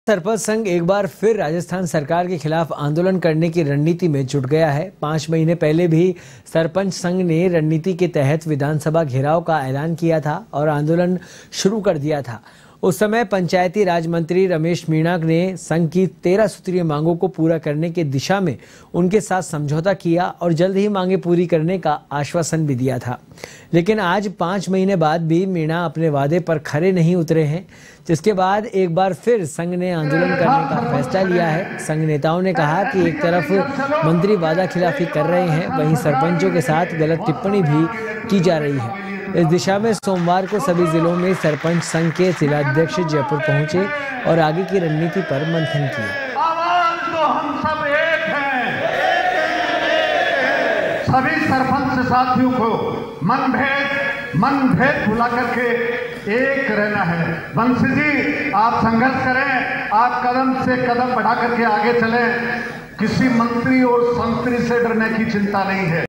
सरपंच संघ एक बार फिर राजस्थान सरकार के खिलाफ आंदोलन करने की रणनीति में जुट गया है। 5 महीने पहले भी सरपंच संघ ने रणनीति के तहत विधानसभा घेराव का ऐलान किया था और आंदोलन शुरू कर दिया था। उस समय पंचायती राज मंत्री रमेश मीणा ने संघ की 13 सूत्रीय मांगों को पूरा करने की दिशा में उनके साथ समझौता किया और जल्द ही मांगे पूरी करने का आश्वासन भी दिया था। लेकिन आज 5 महीने बाद भी मीणा अपने वादे पर खरे नहीं उतरे हैं, जिसके बाद एक बार फिर संघ ने आंदोलन करने का फैसला लिया है। संघ नेताओं ने कहा कि एक तरफ मंत्री वादा खिलाफी कर रहे हैं, वहीं सरपंचों के साथ गलत टिप्पणी भी की जा रही है। इस दिशा में सोमवार को सभी जिलों में सरपंच संघ के जिलाध्यक्ष जयपुर पहुंचे और आगे की रणनीति पर मंथन किया। आवाज तो हम सब एक हैं। सभी सरपंच साथियों को मनभेद भुला करके एक रहना है। बंसी जी, आप संघर्ष करें, आप कदम से कदम बढ़ा करके आगे चलें। किसी मंत्री और संतरी से डरने की चिंता नहीं है।